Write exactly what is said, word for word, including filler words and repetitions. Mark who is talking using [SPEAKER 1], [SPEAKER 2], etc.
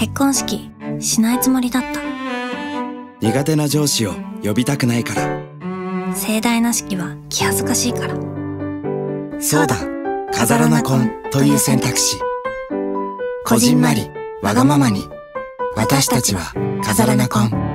[SPEAKER 1] 結婚式しないつもりだった。
[SPEAKER 2] 苦手な上司を呼びたくないから。
[SPEAKER 1] 盛大な式は気恥ずかしいから。
[SPEAKER 2] そうだ、飾らな婚という選択肢。こじんまりわがままに、私たちは飾らな婚。